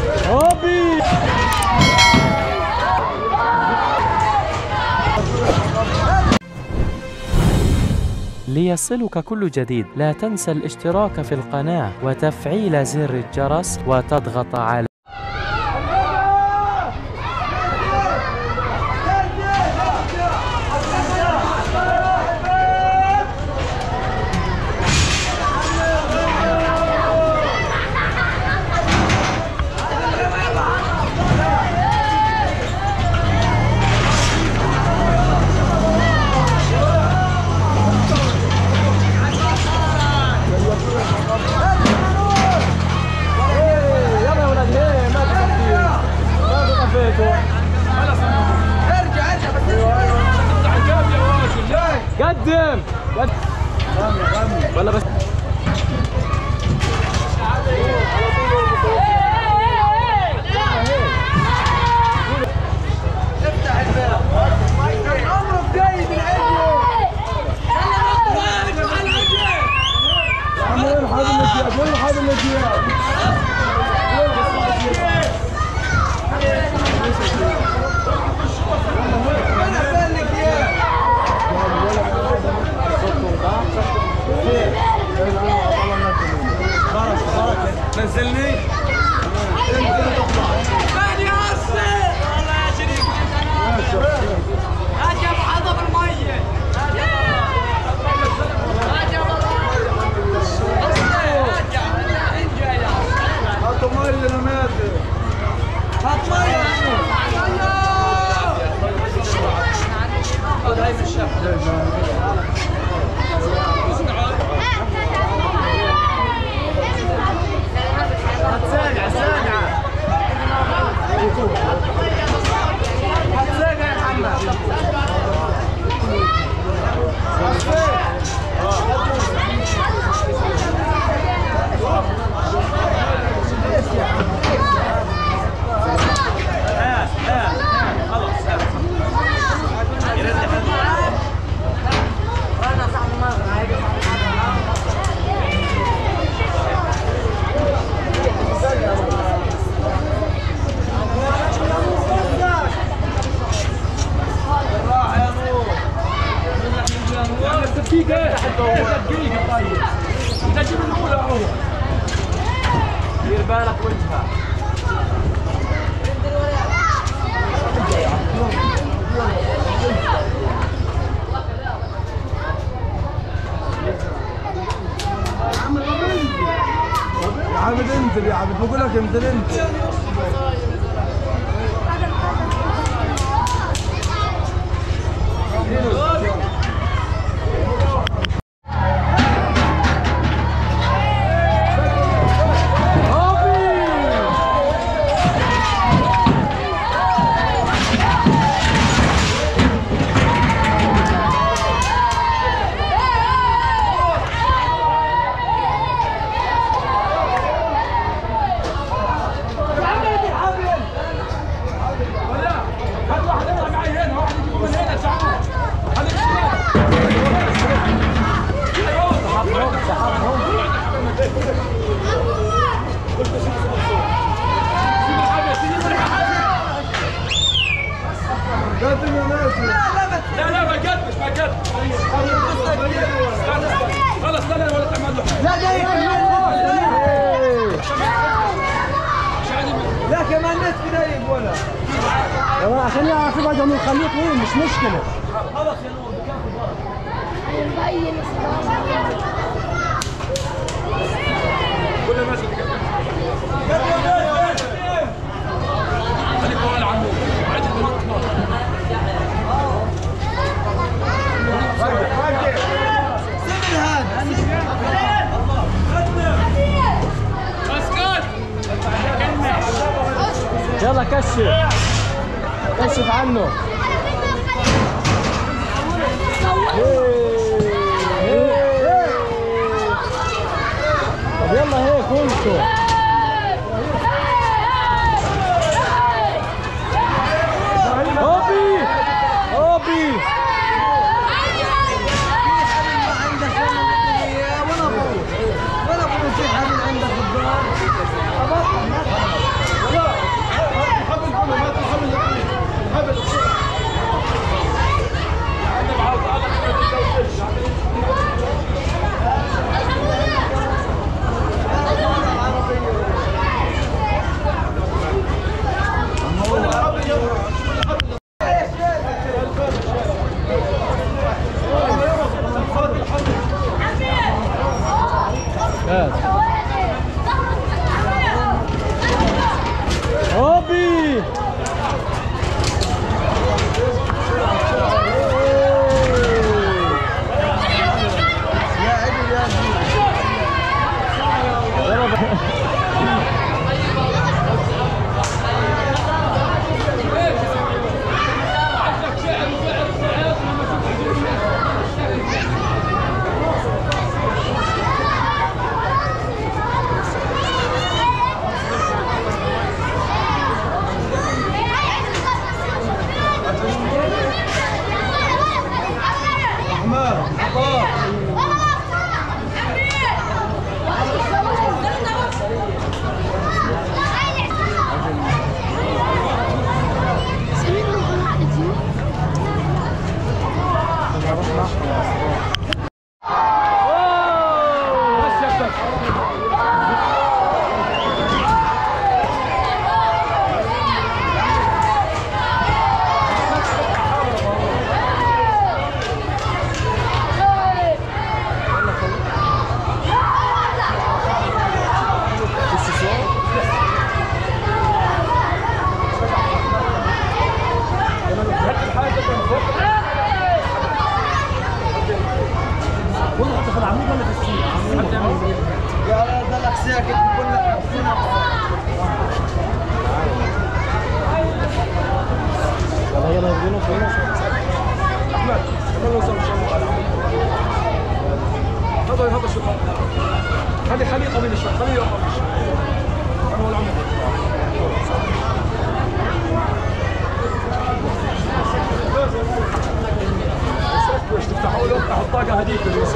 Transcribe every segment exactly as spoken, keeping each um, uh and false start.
هوبي ليصلك كل جديد لا تنسى الاشتراك في القناة وتفعيل زر الجرس وتضغط على قدم قدم ولا بس افتح الباب عمرك جاي بالعجل يا عم وين حاضر النجيات وين حاضر النجيات نزلني انزل تطلع ثاني عصر والله يا شريك يا جاب حظه بالميه هاتوا مي اللي ماتت هات مي خذ هاي من الشبكه هتساقع ساقعة هتساقع يا محمد دقيقة دقيقة طيب إذا جيب الأولى هو دير بالك وجهها يا عبد انزل يا عبد بقول لك انزل انت لا لا ما قدش ما قدش خلص لا لا ولا تعمل له لا لا كمان ناس بدايق ولا عشان يعرف يبعدوا من الخليط وين مش مشكله خلص يا نور مبين كل ماشي خليك هو العمود عجل بالنقطه يلا كشف كشف عنه طب يلا هيك انتوا هوبي هوبي ولا ابو ولا ابو عندك بالدار خلي خلي قبل شوي، خلي يقف شوي. انا ولا عمري بس تفتحوا له افتحوا الطاقه هذيك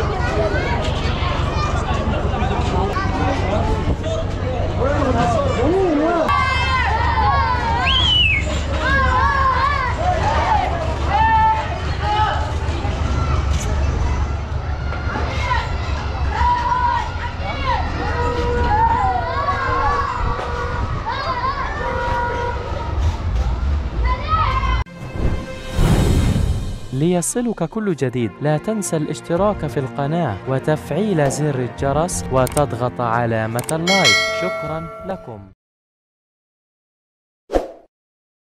ليصلك كل جديد لا تنسى الاشتراك في القناة وتفعيل زر الجرس وتضغط علامة اللايك. شكرا لكم.